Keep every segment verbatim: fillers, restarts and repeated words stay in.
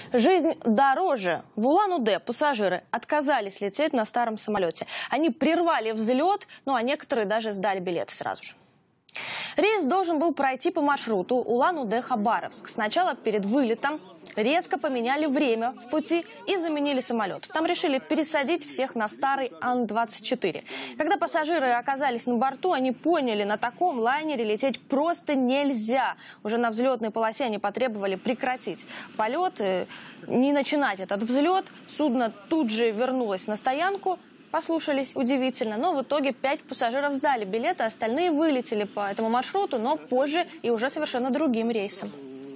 Жизнь дороже. В Улан-Удэ пассажиры отказались лететь на старом самолете. Они прервали взлет, ну а некоторые даже сдали билеты сразу же. Рейс должен был пройти по маршруту Улан-Удэ-Хабаровск. Сначала перед вылетом резко поменяли время в пути и заменили самолет. Там решили пересадить всех на старый Ан двадцать четыре. Когда пассажиры оказались на борту, они поняли, на таком лайнере лететь просто нельзя. Уже на взлетной полосе они потребовали прекратить полет, не начинать этот взлет. Судно тут же вернулось на стоянку. Послушались, удивительно, но в итоге пять пассажиров сдали билеты, остальные вылетели по этому маршруту, но позже и уже совершенно другим рейсом.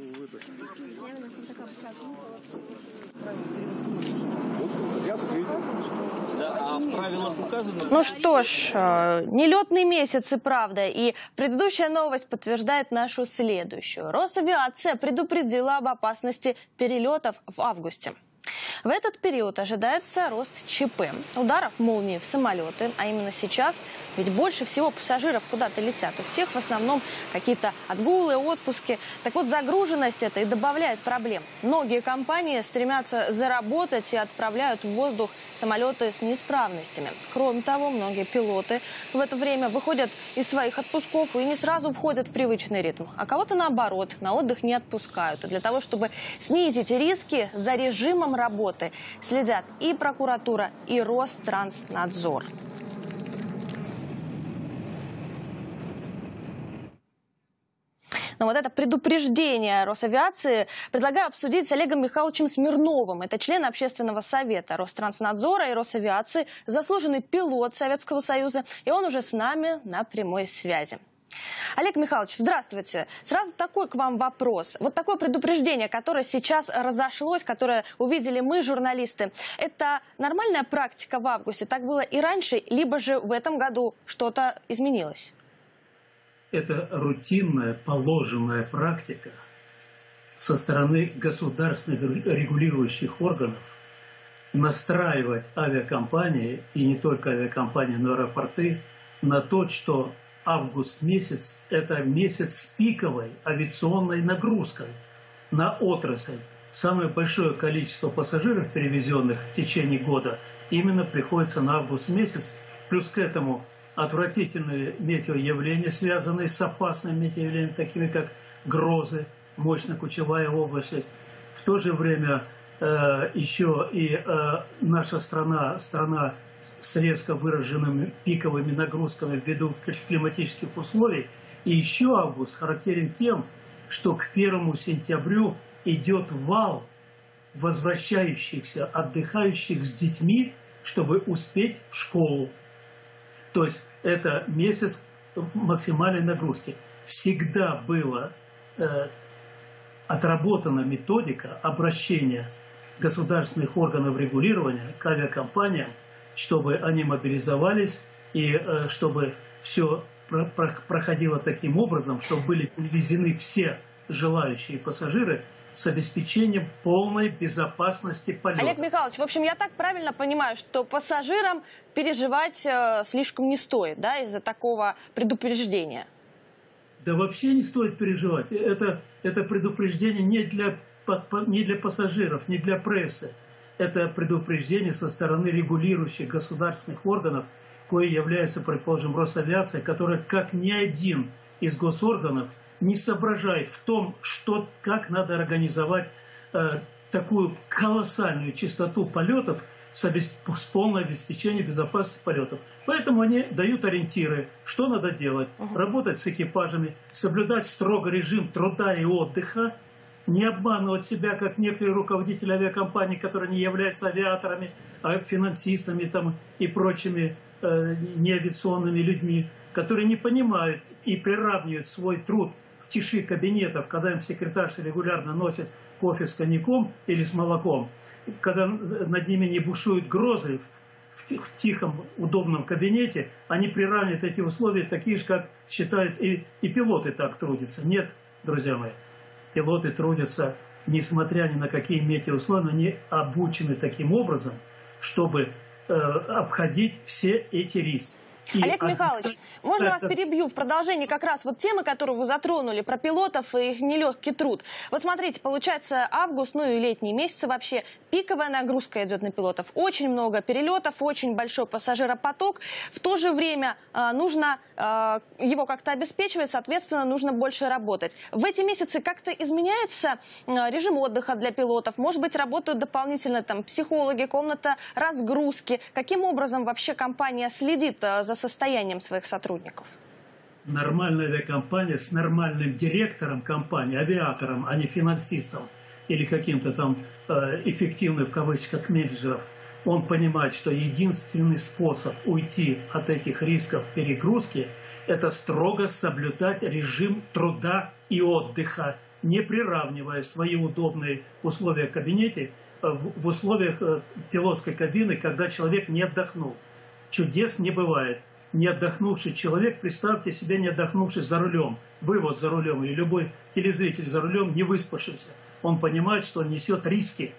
Ну что ж, нелетный месяц и правда. И предыдущая новость подтверждает нашу следующую. Росавиация предупредила об опасности перелетов в августе. В этот период ожидается рост ЧП, ударов молнии в самолеты, а именно сейчас, ведь больше всего пассажиров куда-то летят. У всех в основном какие-то отгулы, отпуски. Так вот, загруженность это и добавляет проблем. Многие компании стремятся заработать и отправляют в воздух самолеты с неисправностями. Кроме того, многие пилоты в это время выходят из своих отпусков и не сразу входят в привычный ритм. А кого-то наоборот, на отдых не отпускают. И для того, чтобы снизить риски, за режимом работы следят и прокуратура, и Ространснадзор. Но вот это предупреждение Росавиации предлагаю обсудить с Олегом Михайловичем Смирновым. Это член Общественного совета Ространснадзора и Росавиации, заслуженный пилот Советского Союза. И он уже с нами на прямой связи. Олег Михайлович, здравствуйте. Сразу такой к вам вопрос. Вот такое предупреждение, которое сейчас разошлось, которое увидели мы, журналисты, это нормальная практика в августе? Так было и раньше, либо же в этом году что-то изменилось? Это рутинная, положенная практика со стороны государственных регулирующих органов настраивать авиакомпании, и не только авиакомпании, но и аэропорты, на то, что август месяц – это месяц с пиковой авиационной нагрузкой на отрасль. Самое большое количество пассажиров, перевезенных в течение года, именно приходится на август месяц. Плюс к этому отвратительные метеоявления, связанные с опасными метеоявлениями, такими как грозы, мощно-кучевая облачность. В то же время э, еще и э, наша страна, страна с резко выраженными пиковыми нагрузками ввиду климатических условий. И еще август характерен тем, что к первому сентябрю идет вал возвращающихся, отдыхающих с детьми, чтобы успеть в школу. То есть это месяц максимальной нагрузки. Всегда была э, отработана методика обращения государственных органов регулирования к авиакомпаниям, чтобы они мобилизовались и э, чтобы все про про проходило таким образом, чтобы были перевезены все желающие пассажиры с обеспечением полной безопасности полета. Олег Михайлович, в общем, я так правильно понимаю, что пассажирам переживать э, слишком не стоит, да, из-за такого предупреждения? Да вообще не стоит переживать. Это, это предупреждение не для, не для пассажиров, не для прессы. Это предупреждение со стороны регулирующих государственных органов, кое является, предположим, Росавиация, которая, как ни один из госорганов, не соображает в том, что, как надо организовать э, такую колоссальную частоту полетов с, обесп... с полным обеспечением безопасности полетов. Поэтому они дают ориентиры, что надо делать. Uh-huh. Работать с экипажами, соблюдать строго режим труда и отдыха, не обманывать себя, как некоторые руководители авиакомпаний, которые не являются авиаторами, а финансистами там, и прочими э, неавиационными людьми, которые не понимают и приравнивают свой труд в тиши кабинетов, когда им секретарша регулярно носит кофе с коньяком или с молоком, когда над ними не бушуют грозы в, в тихом, удобном кабинете, они приравнивают эти условия такие же, как считают и, и пилоты так трудятся. Нет, друзья мои. Пилоты трудятся, несмотря ни на какие метеоусловия, они обучены таким образом, чтобы э, обходить все эти риски. И Олег Михайлович, можно это... вас перебью в продолжении как раз вот темы, которую вы затронули, про пилотов и их нелегкий труд. Вот смотрите, получается август, ну и летние месяцы вообще, пиковая нагрузка идет на пилотов. Очень много перелетов, очень большой пассажиропоток. В то же время э, нужно э, его как-то обеспечивать, соответственно, нужно больше работать. В эти месяцы как-то изменяется э, режим отдыха для пилотов? Может быть, работают дополнительно там психологи, комната разгрузки? Каким образом вообще компания следит э, за состоянием своих сотрудников? Нормальная авиакомпания с нормальным директором компании, авиатором, а не финансистом или каким-то там э, эффективным в кавычках менеджеров, он понимает, что единственный способ уйти от этих рисков перегрузки – это строго соблюдать режим труда и отдыха, не приравнивая свои удобные условия в кабинете э, в, в условиях э, пилотской кабины, когда человек не отдохнул. Чудес не бывает. Не отдохнувший человек, представьте себе, не отдохнувший за рулем, вы вот за рулем, или любой телезритель за рулем, не выспавшийся. Он понимает, что он несет риски.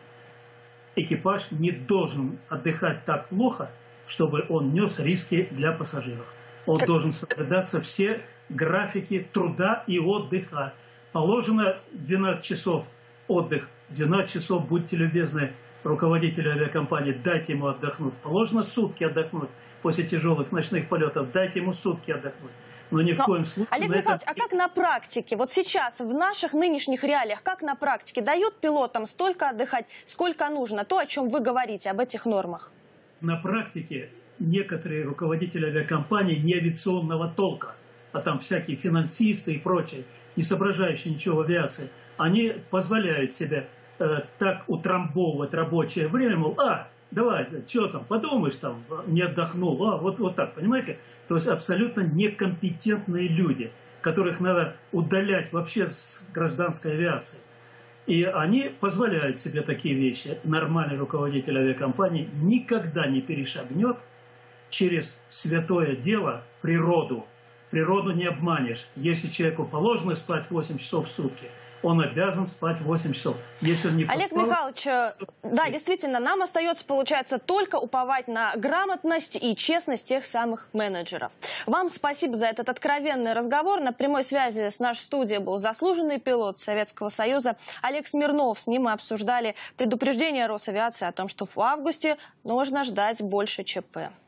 Экипаж не должен отдыхать так плохо, чтобы он нес риски для пассажиров. Он должен соблюдаться все графики труда и отдыха. Положено двенадцать часов отдых, двенадцать часов, будьте любезны, руководителю авиакомпании, дайте ему отдохнуть. Положено сутки отдохнуть после тяжелых ночных полетов, дайте ему сутки отдохнуть. Но ни в Но, коем случае... Олег Михайлович, это... а как на практике? Вот сейчас, в наших нынешних реалиях, как на практике дают пилотам столько отдыхать, сколько нужно? То, о чем вы говорите, об этих нормах. На практике некоторые руководители авиакомпаний не авиационного толка, а там всякие финансисты и прочие, не соображающие ничего в авиации, они позволяют себе э, так утрамбовывать рабочее время, мол, а, давай, что там, подумаешь, там, не отдохнул, а, вот, вот так, понимаете? То есть абсолютно некомпетентные люди, которых надо удалять вообще с гражданской авиации. И они позволяют себе такие вещи. Нормальный руководитель авиакомпании никогда не перешагнет через святое дело природу. Природу не обманешь. Если человеку положено спать восемь часов в сутки, он обязан спать восемь часов. Если он не Олег поспал, Михайлович, да, действительно, нам остается, получается, только уповать на грамотность и честность тех самых менеджеров. Вам спасибо за этот откровенный разговор. На прямой связи с нашей студией был заслуженный пилот Советского Союза Олег Смирнов. С ним мы обсуждали предупреждение Росавиации о том, что в августе нужно ждать больше ЧП.